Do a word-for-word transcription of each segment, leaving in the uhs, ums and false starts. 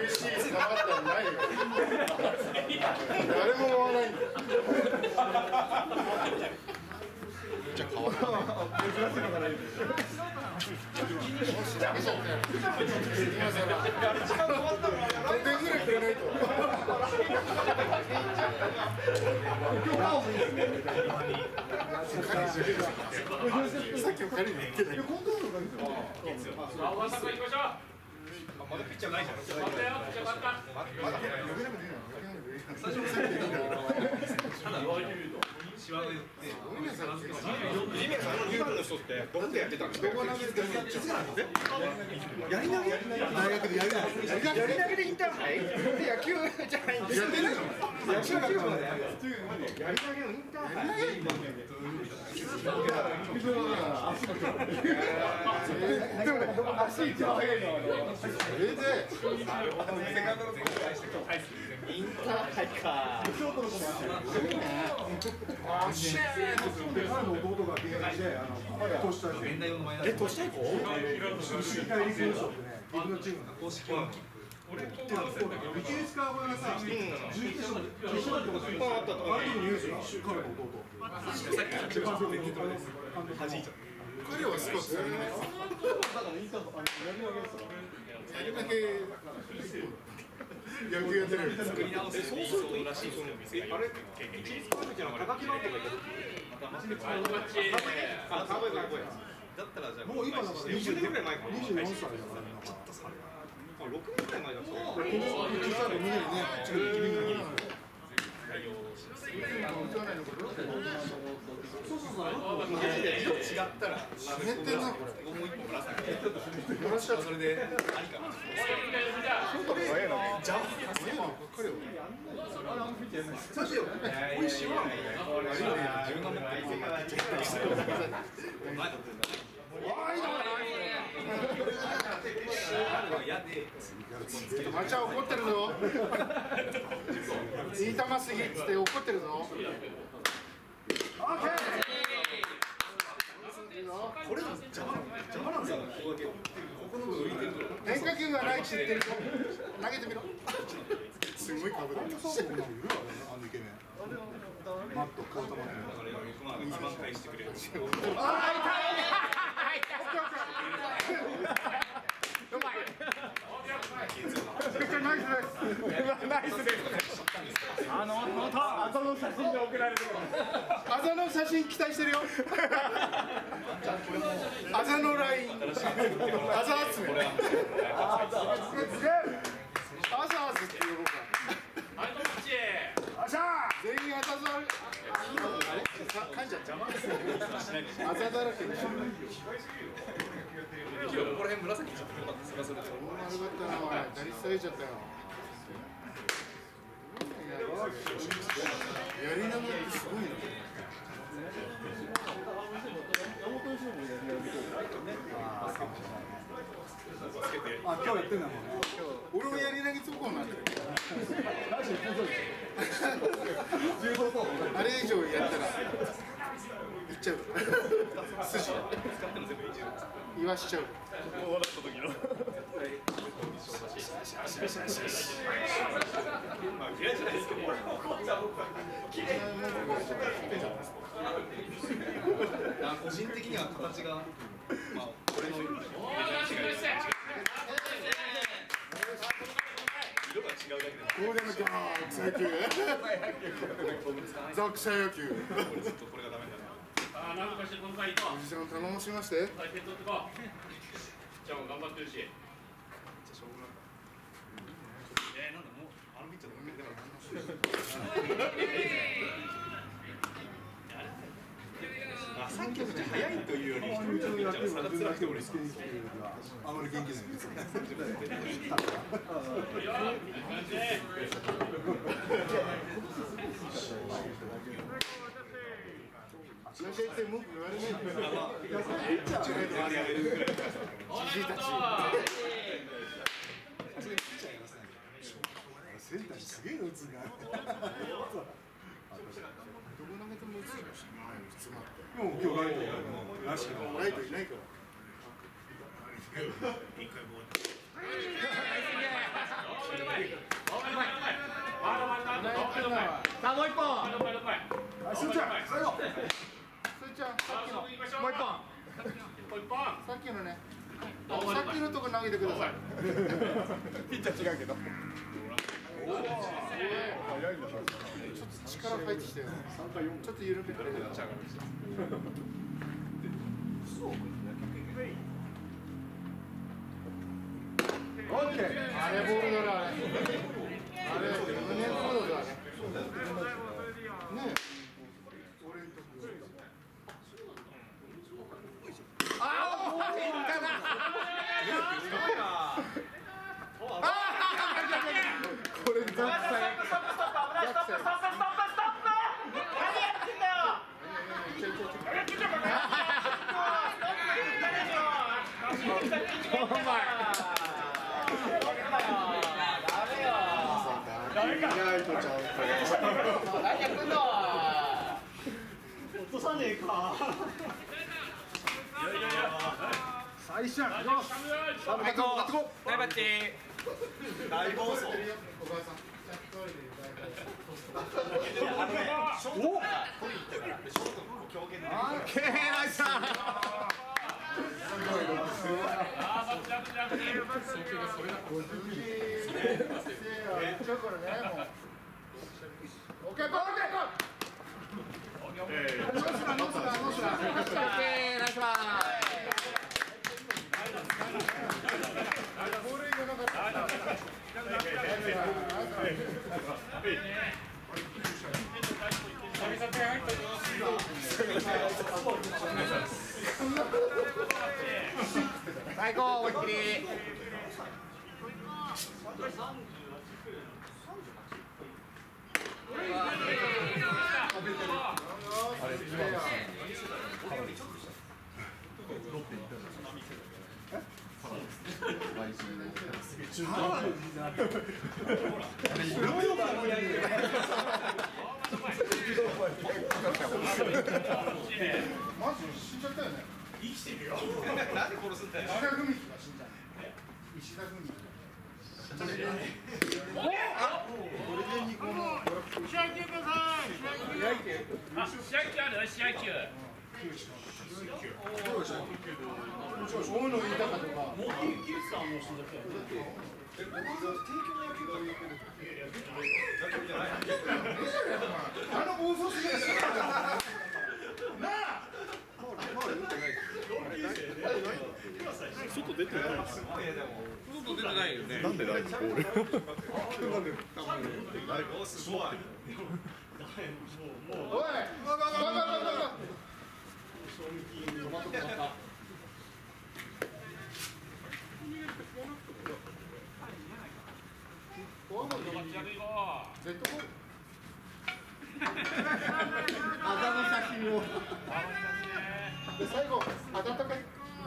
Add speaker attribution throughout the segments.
Speaker 1: シー捕まったらないよ。誰も思わないんだよ。じゃあ変わったね。もしダメじゃん。今さら。ごてんぐらいくれないと。さっきも彼に言ってない。
Speaker 2: まだピッチャーないじゃん。まだよ、じゃあまた。まだ呼べなくていいの。最初のせいでいいんだから。シワのよって。リメさんの人ってどこでやってたんですか。やり投げ？大学でやり投げ。やり投げでインターハイ？野球じゃないんですよ。野球までやり投げのインターハイ。でもね、足一番速いのはそれでインターハイか。京都の子もあっしゃー。彼の弟が現役で投手大え、投手大校？西大陸優勝ってね、僕のチームの公式は俺と一律かごめんなさい。準決勝で決勝でもあったと。あの時に優勝彼の弟。弾いちゃった。彼はスポーツやりないです。やり投げ野球やってないです。作り直すそうするとらしいですよ。あれ一律カードじゃなくて高木直人がいた時。あ、カーボイカーボイ。だったらじゃあもう今だからにじゅうねんぐらい前かな。にじゅうよんさいだから。あ、ろくねんぐらい前だった。この小さいの胸にね、ちょっと君がいい。そうそうそう。色違ったら湿ってんなこれ。もう一個紫。濡らしたらそれでありかな。そうだ早いな。じゃあ、彼は。そうしよう。美味しいわ。自分が持ってる。マチャ怒ってるぞ。いい球すぎっつって怒ってるぞ。オッケー。これ邪魔邪魔なんですよ。変化球がないって言ってるぞ。投げてみろ。すごい株だ。あのイケメン。マット顔玉ね。一番返してくれる。ああ痛い。うまい。ナイスです。あのあざの写真が送られる。あざの写真期待してるよ。あざのライン。あざ集め。あざ集って呼ぼうか。全員あざざる。噛んじゃった。あざだらけでしょ。今日ここら辺紫にちょっとよかったですかそれで。悪かったなおい。打率下げちゃったよ。やり投げってすごいな。あ、今日やってんだもんね。俺もやり投げつぼこになってる。あれ以上やったらいっちゃう。筋言わしちゃう。笑った時の。嫌いじゃないですけど。個人的には形が、まあ、俺の色が違うだけで。ゴールデンのギャー草野球。ザクサ野球。ずっとこれがダメだな。ああ、なんとかしてこの回行こう。おじさん頼もしまして。じゃあ頑張ってるし。めっちゃ勝負なんだ。えー、なんだもうあのピッチャーだから。あ、さんきょくって早いというより、一人のピッチャーが差がつらくて俺好きにしてる時はあまり元気ないです。試合って文句言われないんですよ。ピッチャーが周り上げるぐらい。じじいたち。センターにすげえ打つんだ。どこ投げても打つよ。詰まって。もう今日ライトらしいな。ライトいないから。
Speaker 3: さあもう一本。
Speaker 2: スーちゃん最後
Speaker 1: スーちゃんさっきの
Speaker 3: もう一本。
Speaker 1: さっきのねさっきのとこ投げてください。
Speaker 2: ピッチャー違うけど
Speaker 1: おお早いんだ。
Speaker 2: ちょっ
Speaker 1: ちょっと力入ってきたよ。ちょっと緩めてくれる。
Speaker 2: オッケー
Speaker 1: あれボールだなあれ。あれ胸のボールだね。ねえ。俺のとこ。
Speaker 3: ああ、もういいかな。
Speaker 1: これザックさん。ザックさん。
Speaker 2: 落とさねえか最初やよし
Speaker 3: 最高。大バッチ。
Speaker 2: 大暴走
Speaker 1: お母さん。
Speaker 2: お
Speaker 3: オッケー、ナイス。
Speaker 1: ちょこれねもう。オッケー、ゴー、オッケー、ゴー。ノスラ、ノスラ、ノスラ。
Speaker 3: オッケー、ナイスバ
Speaker 1: ボールインがなかった。
Speaker 3: 最高、思いっきり。
Speaker 1: マジ死んじゃったよね。生きてるよ。なんで殺すんだよ。石田文樹が死んだ。石田文樹。これでにこの
Speaker 4: 試合球ください。試合球。あ、試合球ある。試合球。
Speaker 1: そういうの言いたかとか。
Speaker 4: もうキリスさんも死んじゃったよ。
Speaker 1: あの暴走すぎる。なあ。
Speaker 2: 外出てない
Speaker 3: 外出てないよね。
Speaker 2: なんでライブボールなんで
Speaker 1: おい。おい。
Speaker 3: 頭の写真を。
Speaker 1: で最後当たったかい。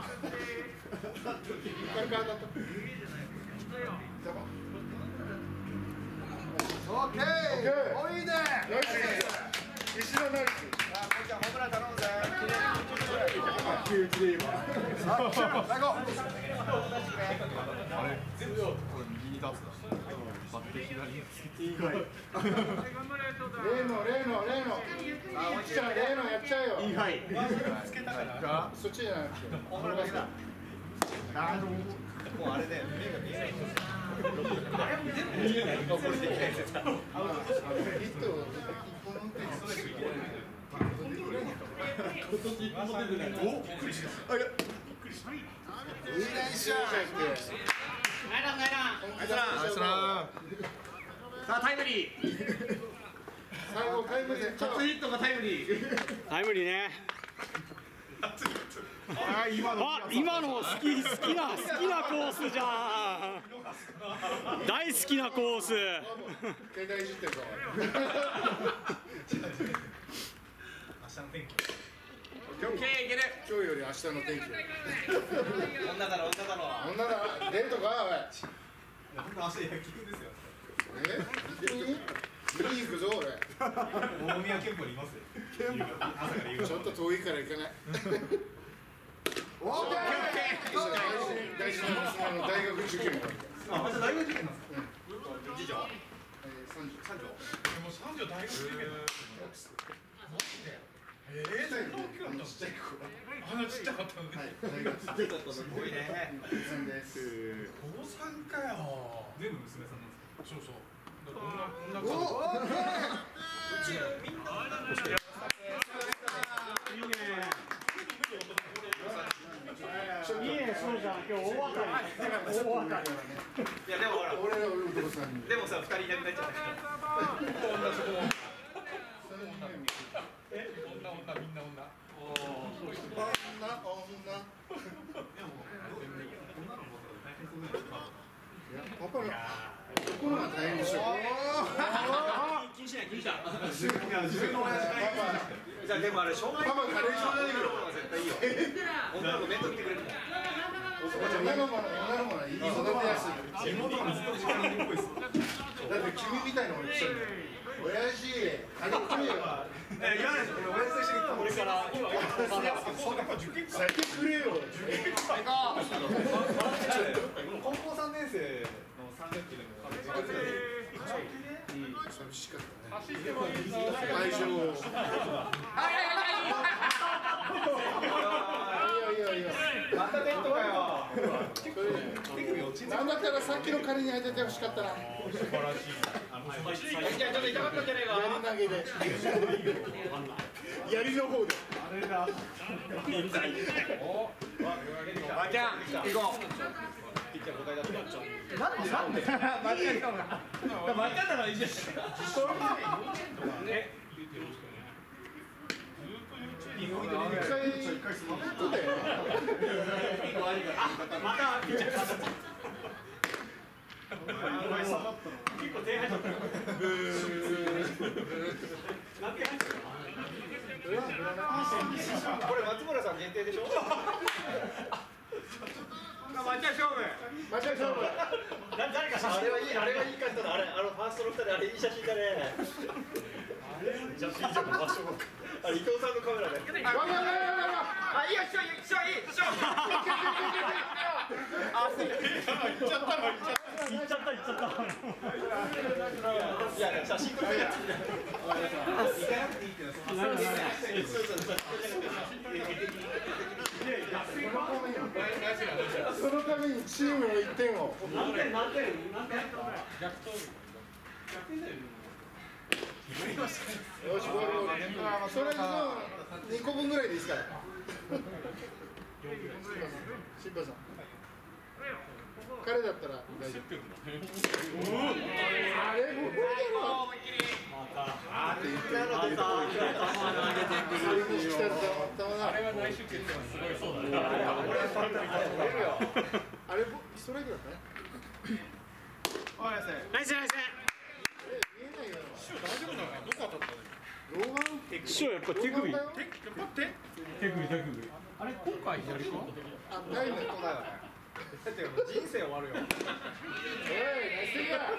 Speaker 1: 軽く当たった。オッケー。おいいね。石野ナイス。じゃあホームラン頼むぜ。九一で今。最後。
Speaker 2: あれ全部これ右に立つだバッテ左につけていいかい
Speaker 1: 例の例の例の。あ、ちゃん例のやっちゃうよ。
Speaker 2: いいはい
Speaker 1: つけたからそっちじゃなくてこれがさあのもうあれだよ目が見えない見えないヒットを一本運転おびっくりしたあれびっくりしたいいねしゃ
Speaker 3: ナイランナイラン。ナイスラン。
Speaker 2: ナイスラン
Speaker 3: さあタイムリー。
Speaker 1: 最後タイムで
Speaker 3: 初ヒットがタイムリー。
Speaker 4: タイムリーね。
Speaker 2: あ今の
Speaker 4: あ、今の好き好きな好きなコースじゃん。大好きなコース。
Speaker 1: 携帯いじってるぞ
Speaker 3: オッケー、いける。
Speaker 1: 今日より明日の天気
Speaker 3: 女だろ、女だろ。
Speaker 1: 女だデートかおい
Speaker 2: 僕明日野球ですよ
Speaker 1: え本当に見に行くぞ俺
Speaker 2: 大宮健保にいますよ朝から言う
Speaker 1: ちょっと遠いから行かない
Speaker 2: オーケー。大事な大学受験。
Speaker 1: あ、じゃあ大学受験なんですか。次女。三女。三女。
Speaker 5: もう三女大学受験なんです。マジで。ええ、東京のちっちゃい子。あのちっちゃかったのね。
Speaker 1: はい。大学ちっちゃかったのすごいね。高三です。
Speaker 5: 高三かよ。全部娘さんなんですか。そうそう。こんなこんな感じ。うちみんな女の子。いいね。
Speaker 4: いいね、そうじゃん、今日大当たり。大当たり。
Speaker 3: いやでもほら
Speaker 2: 俺は男さんに。
Speaker 3: でもさ二人いなくなっちゃった
Speaker 5: 女そこ。え、女女みんな女。
Speaker 2: 女女。いや、パパの。ここが大変でしょ。
Speaker 3: 気にしない気にしない自分の親父じゃあでもあれ障害
Speaker 2: パパカレーしょうがないけど。
Speaker 3: 絶対いいよ女の子面倒見てくれるもん
Speaker 2: 女の子の女の子はいい育てやすい。
Speaker 5: 地元のずっと時間に多いです。
Speaker 2: だって君みたいなのが一緒に。親父、あれ来るよ。
Speaker 3: え言わないです俺親父と一緒に行ったもん
Speaker 4: これから今
Speaker 5: そうだから受験か。
Speaker 2: 先くれよ。
Speaker 3: 高校三年生の三学期でも
Speaker 2: 寂しかったね。
Speaker 5: 走ってもいいぞ。
Speaker 2: 会場。いやいやいや。
Speaker 3: またテントかよ
Speaker 2: なんだったらさっきの彼に当ててほしかったな。
Speaker 5: 素晴らしい。
Speaker 3: じゃあちょっと痛かったんじゃないか
Speaker 2: やり投げで。やりの方で。
Speaker 3: まーちゃん行こうピッチャー交代だったなんでまっちゃん行こうかまっちゃんならいいじゃんえ
Speaker 2: 一回一回する。後で。
Speaker 3: またピッチャー結構手入っちゃったこれ松村さん限定でしょまっちゃん勝負
Speaker 2: マジで勝負。
Speaker 3: 誰かあれはいいあれはいい感じだあれあのファーストの二人あれいい写真だね写真じゃ場所あれ伊藤さんのカメラであいいよ師匠師匠いい師匠あ行っちゃったの行っちゃった
Speaker 4: 行っちゃった行っちゃった
Speaker 3: いや写真撮ってやつ行かなくていいってのは
Speaker 2: そのためにチームの一点を。
Speaker 4: 何点何点何点
Speaker 2: よし、ボールを。それの二個分ぐらいでいいですから。新橋さん。彼だったら大丈夫。あれもうこれだろ。あって言ってるので。
Speaker 5: あれは内出血がすごいそうだね。
Speaker 2: あれストライクだったね。
Speaker 4: ナイスナイス
Speaker 2: 見えないよ。
Speaker 5: 大丈夫なの？どこ当たったの？
Speaker 2: 老眼。
Speaker 4: 師匠やっぱ手首手首
Speaker 5: 手手首。あれ今回左か？
Speaker 2: あ、ないね。
Speaker 3: だよねだって人生終わるよ
Speaker 2: おい、ナイスティー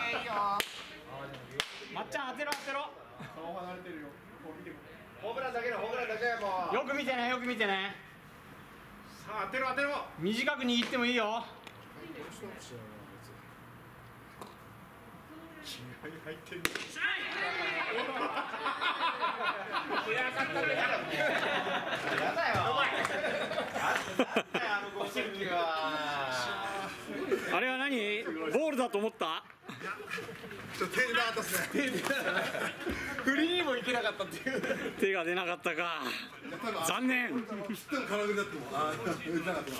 Speaker 4: まっちゃん当てろ当てろ
Speaker 3: 顔離れてるよホームランだけのホームランだけもう
Speaker 4: よく見てねよく見てね
Speaker 3: さあ当てろ当てろ
Speaker 4: 短く握ってもいいよ
Speaker 3: 入ってるやだよあのゴーシンキは
Speaker 4: あれは何ボールだと思った
Speaker 2: ちょっと手なかったっすね。
Speaker 3: 振りにも行けなかったっていう
Speaker 4: 手が出なかったか残念
Speaker 2: ヒットの空振りだっても、ああ、打たなかった。